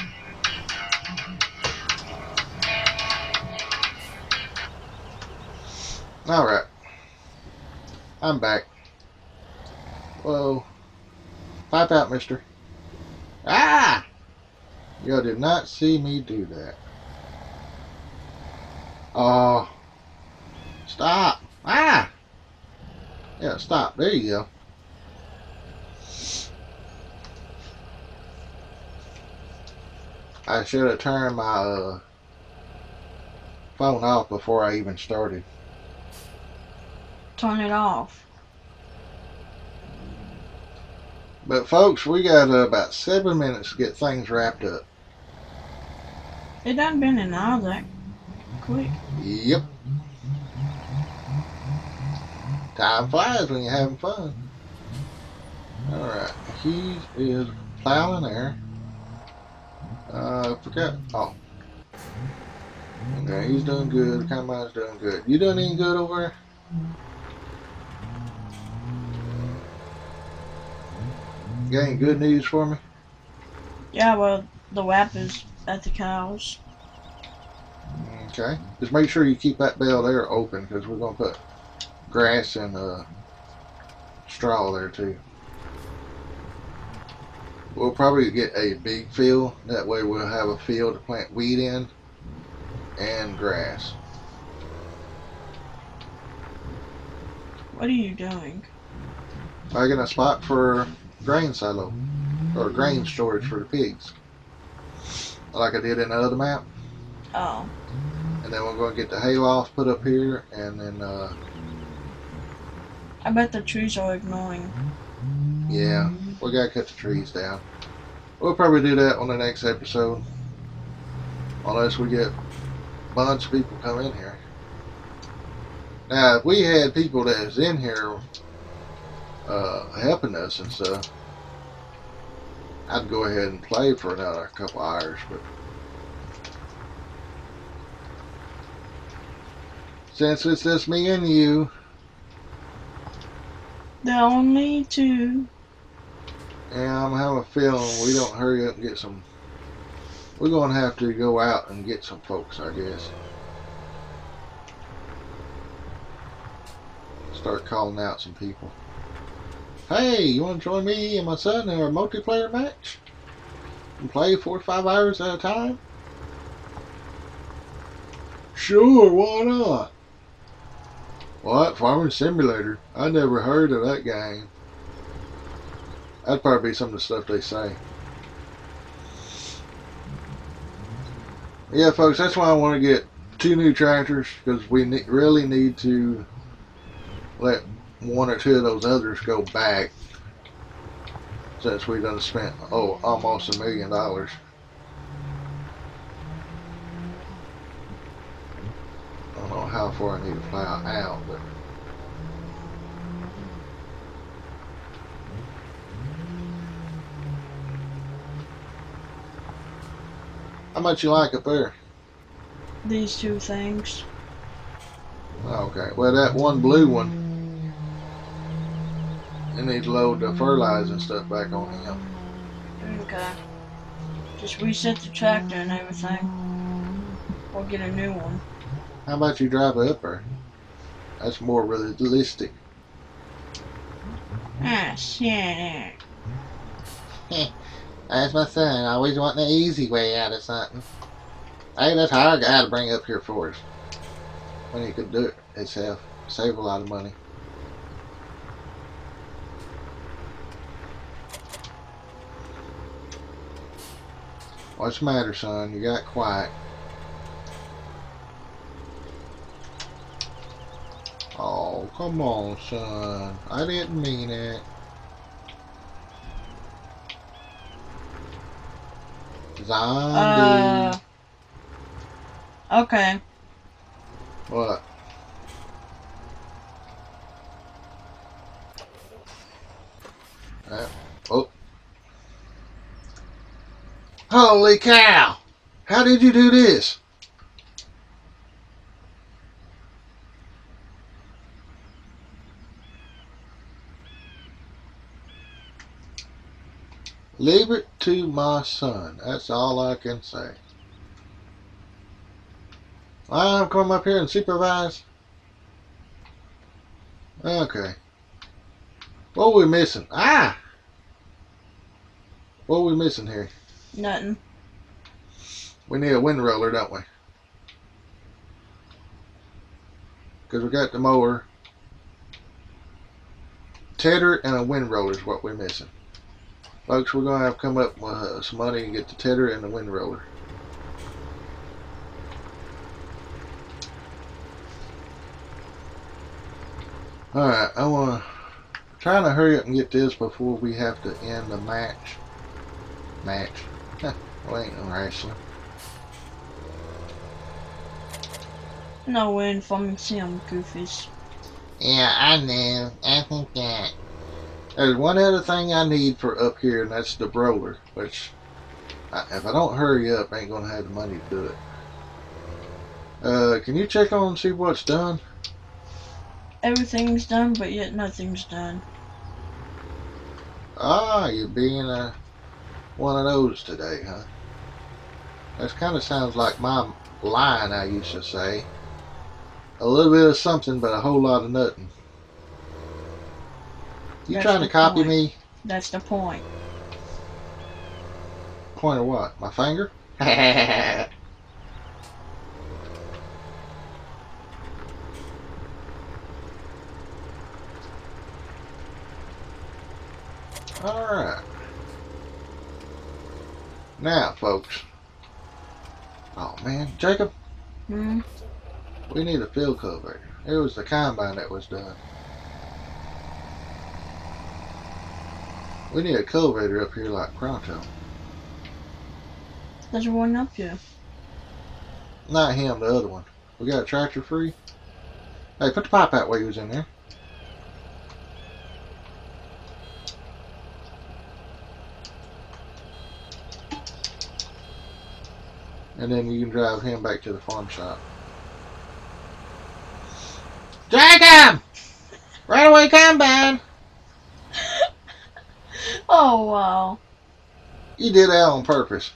Alright. I'm back. Whoa. Pipe out, mister. Ah! You did not see me do that. Oh. Stop. Ah! Yeah, stop. There you go. I should have turned my uh, phone off before I even started. Turn it off. But folks, we got uh, about seven minutes to get things wrapped up. It done been an hour that quick. Yep. Time flies when you're having fun. Alright, he is plowing there. Uh, I forgot. Oh. Okay, he's doing good. Combine's doing good. You doing any good over there? You got any good news for me? Yeah, well, the W A P is at the cows. Okay. Just make sure you keep that bale there open because we're going to put grass and uh, straw there too. We'll probably get a big field. That way we'll have a field to plant wheat in and grass. What are you doing? Making a spot for grain silo or grain storage for the pigs, like I did in the other map. Oh. And then we're going to get the hayloft put up here, and then uh, I bet the trees are ignoring. yeah, we got to cut the trees down. We'll probably do that on the next episode, unless we get a bunch of people come in here. Now, if we had people that was in here uh, helping us and stuff, I'd go ahead and play for another couple hours, but since it's just me and you, the only two. yeah, I'm having a feeling we don't hurry up and get some. We're gonna have to go out and get some folks, I guess. Start calling out some people. Hey, you want to join me and my son in our multiplayer match? And play four to five hours at a time? Sure, why not? What? Farming Simulator? I never heard of that game. That'd probably be some of the stuff they say. Yeah, folks, that's why I want to get two new tractors, because we ne really need to let one or two of those others go back, since we done spent oh almost a million dollars. I don't know how far I need to plow out, but how much you like up there? These two things. Okay, well that one blue one, you need to load the fertilizer and stuff back on him. Okay. Just reset the tractor and everything. Or get a new one. How about you drive it up there? That's more realistic. Ah, shit. That's my son, always wanting the easy way out of something. Hey, that's how I got to bring up here for us. When he could do it himself. Save a lot of money. What's the matter, son? You got quiet. Oh, come on, son. I didn't mean it. Zombie. Uh, okay. What? Uh, oh. Holy cow! How did you do this? Leave it to my son. That's all I can say. I'll come up here and supervise. Okay. What are we missing? Ah! What are we missing here? Nothing. We need a wind roller, don't we? Because we got the mower. Tedder and a wind roller is what we're missing. Folks, we're going to have to come up with uh, some money and get the tedder and the wind roller. Alright, I want to trying to hurry up and get this before we have to end the match. Match. Well, ain't no wrestling. No win from some goofies. Yeah, I know. I think that. There's one other thing I need for up here, and that's the roller, which, I, if I don't hurry up, I ain't going to have the money to do it. Uh, can you check on and see what's done? Everything's done, but yet nothing's done. Ah, you're being a, one of those today, huh? That kind of sounds like my line I used to say. A little bit of something, but a whole lot of nothing. You That's trying to the copy point. me? That's the point. Point of what? My finger? Alright. Now, folks. Oh, man. Jacob, Hmm? we need a field cultivator. It was the combine that was done. We need a cultivator up here like Pronto. There's one up here. Not him, the other one. We got a tractor free. Hey, put the pipe out while you was in there. And then you can drive him back to the farm shop. Drag him! Right away, combine! Oh, wow. You did that on purpose.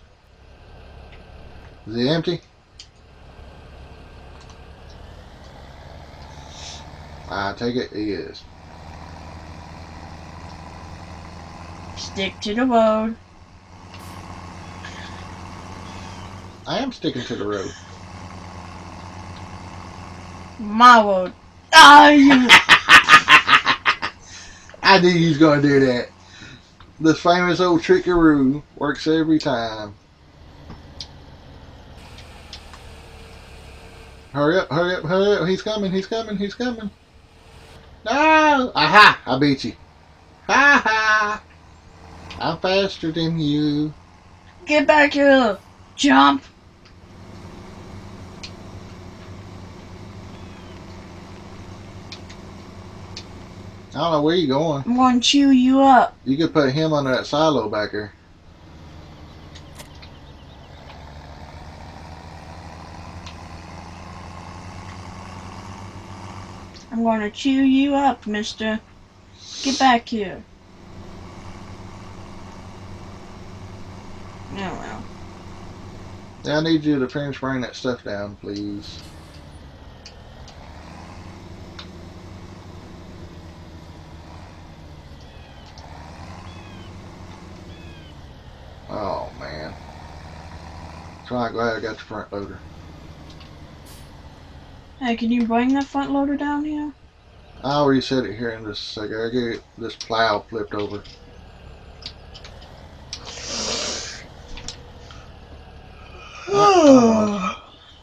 Is it empty? I take it it is. Stick to the road. I am sticking to the road. My road. Ah, you. I knew he was going to do that. The famous old trickaroo works every time. Hurry up, hurry up, hurry up. He's coming, he's coming, he's coming. No! Aha! I beat you. Ha ha! I'm faster than you. Get back here. Jump. I don't know where you going. I'm going to chew you up. You could put him under that silo back there. I'm going to chew you up, mister. Get back here. Oh, well. Yeah, I need you to finish bringing that stuff down, please. Oh, man. So I'm glad I got the front loader. Hey, can you bring that front loader down here? I already said it here in just a second. I get this plow flipped over. Uh,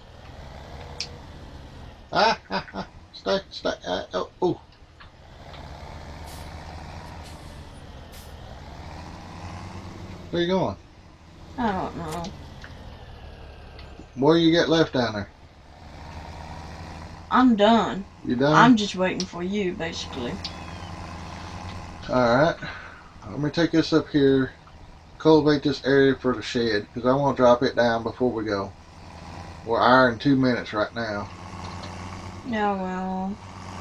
ah, ah, ah. Stay, stay. Ah, oh, oh. Where you going? I don't know. What do you got left down there? I'm done. You done? I'm just waiting for you, basically. Alright. Let me take this up here. Cultivate this area for the shed. Because I want to drop it down before we go. We're hour and two minutes right now. Yeah, well.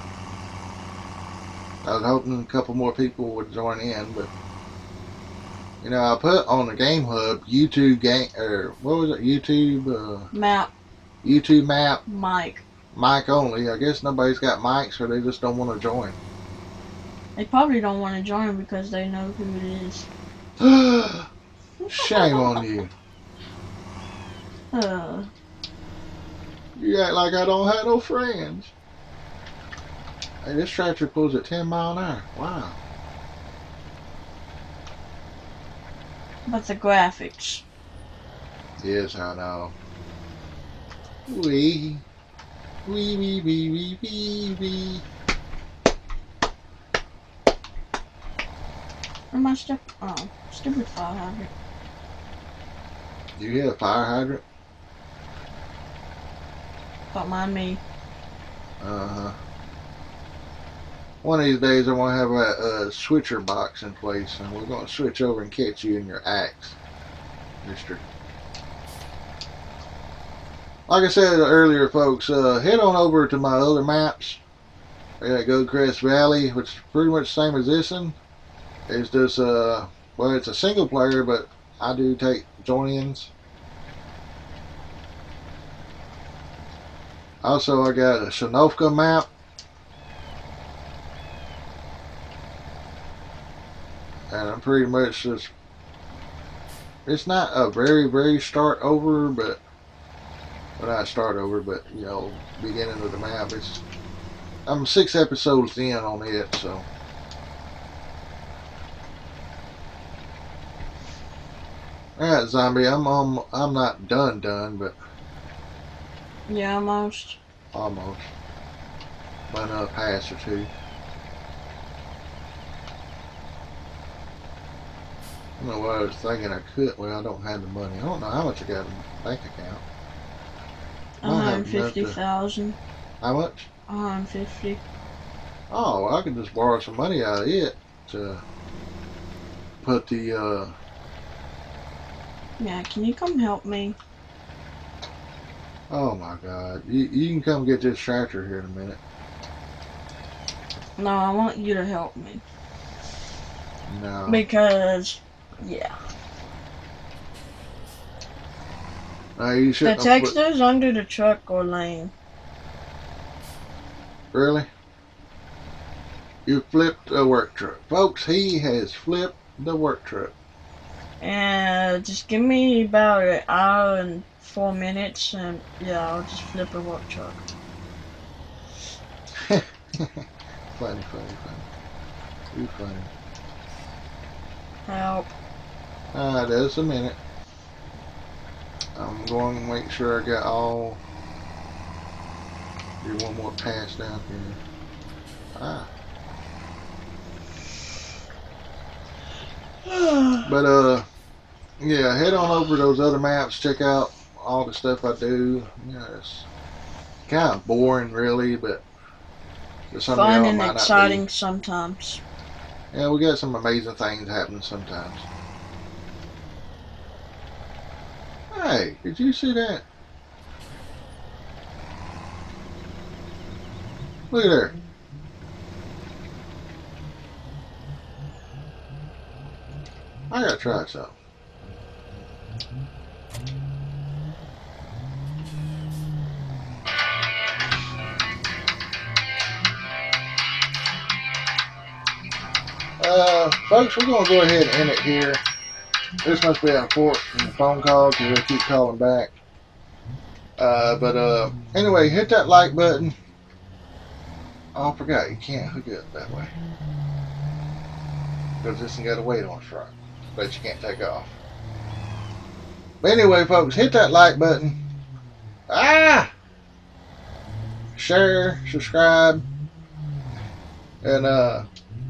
I was hoping a couple more people would join in, but you know, I put on the Game Hub YouTube game or what was it? YouTube uh, Map. YouTube map. Mike. Mic only. I guess nobody's got mics or they just don't want to join. They probably don't want to join because they know who it is. Shame on you. Uh, You act like I don't have no friends. Hey, this tractor pulls at ten mile an hour. Wow. but the graphics. Yes, I know. Wee. Wee, wee, wee, wee, wee, wee. Am I stuck? Oh, stupid fire hydrant. You hit a fire hydrant? Don't mind me. Uh-huh. One of these days I want to have a, a switcher box in place, and we're going to switch over and catch you in your axe, mister. Like I said earlier, folks, uh, head on over to my other maps. I got Goldcrest Valley, which is pretty much the same as this one. It's just, uh, well, it's a single player, but I do take join-ins. Also, I got a Shinovka map. And I'm pretty much just, it's not a very, very start over, but, well, not start over, but, you know, beginning of the map. It's, I'm six episodes in on it, so. Alright, zombie, I'm um, I'm not done done, but Yeah, almost. almost. By another pass or two. I don't know what I was thinking I could. Well, I don't have the money. I don't know how much I got in the bank account. I one have hundred enough fifty thousand. to- How much? one hundred fifty. Oh, well, I could just borrow some money out of it to put the, uh, Yeah, can you come help me? Oh my God. You, you can come get this tractor here in a minute. No, I want you to help me. No. Because, yeah. No, you The shouldn't have text flipped. is under the truck or lane. Really? You flipped a work truck. Folks, he has flipped the work truck. And just give me about an hour and four minutes, and yeah, I'll just flip a work truck. funny, funny, funny. You funny. Help. Ah, that's a minute. I'm going to make sure I got all. Do one more pass down here. Ah. But uh, yeah, head on over to those other maps. Check out all the stuff I do. Yeah, it's kind of boring, really, but for some of Fun y'all it and might not be. exciting sometimes. Yeah, we got some amazing things happening sometimes. Hey, did you see that? Look at there. I gotta try something. Uh, folks, we're gonna go ahead and end it here. This must be an important phone call because they keep calling back. Uh, but uh, anyway, hit that like button. Oh, I forgot you can't hook it up that way because this has got to wait on the front, but you can't take off. But anyway, folks, hit that like button. Ah, share, subscribe, and uh.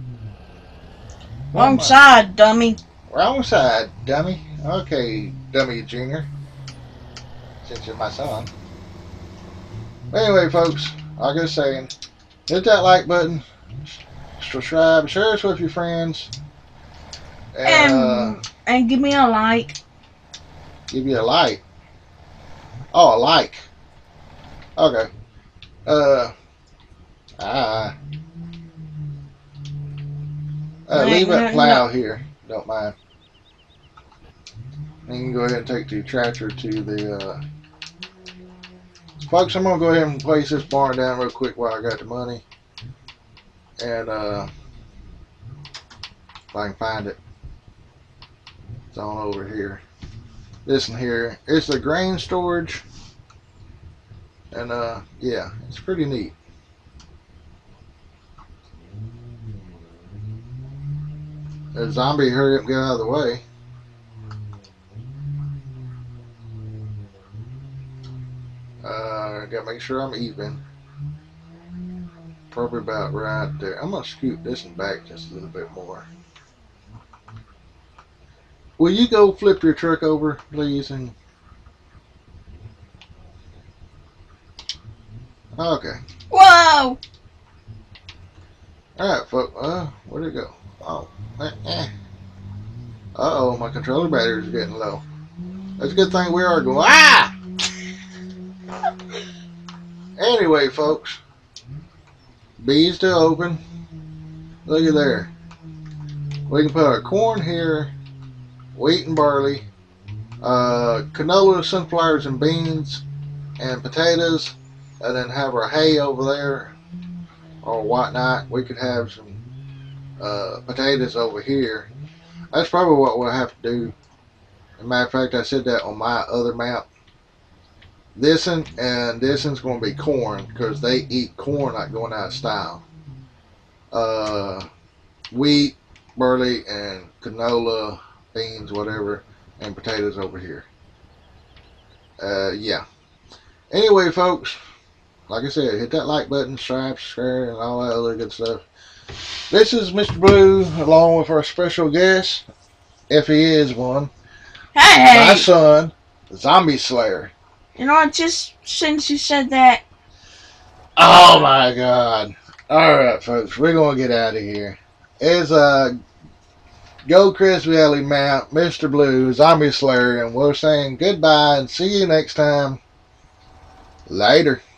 Wrong side, dummy. Wrong side, dummy. Okay, dummy junior. Since you're my son. Anyway, folks, like I was saying, hit that like button, subscribe, share us with your friends, and, And, uh, and give me a like. give you a like. Oh, a like. Okay. Uh, ah. Uh, leave that plow here. Don't mind. And you can go ahead and take the tractor to the, uh... Folks, I'm going to go ahead and place this barn down real quick while I got the money. And, uh... if I can find it. It's on over here. This one here. It's the grain storage. And, uh, yeah. It's pretty neat. A zombie, hurry up and get out of the way. Uh, gotta make sure I'm even. Probably about right there. I'm gonna scoot this one back just a little bit more. Will you go flip your truck over, please? And okay. Whoa! Alright, folks. Uh, where'd it go? Oh. Eh, eh. Uh-oh, my controller battery is getting low. That's a good thing we are going. Ah! Anyway, folks. Bees still open. Look at there. We can put our corn here, wheat and barley, uh, canola, sunflowers and beans, and potatoes, and then have our hay over there, or whatnot. We could have some uh, potatoes over here. That's probably what we'll have to do. As a matter of fact, I said that on my other map. This one and this one's going to be corn because they eat corn like going out of style. Uh, wheat, barley, and canola, beans, whatever, and potatoes over here. Uh, yeah. Anyway, folks, like I said, hit that like button, subscribe, share, and all that other good stuff. This is Mister Blue, along with our special guest, if he is one, Hey! my son, Zombie Slayer. You know what, just since you said that, Oh my God. Alright, folks, we're going to get out of here. It's a Go Chris Valley map, Mister Blue, Zombie Slayer, and we're saying goodbye and see you next time. Later.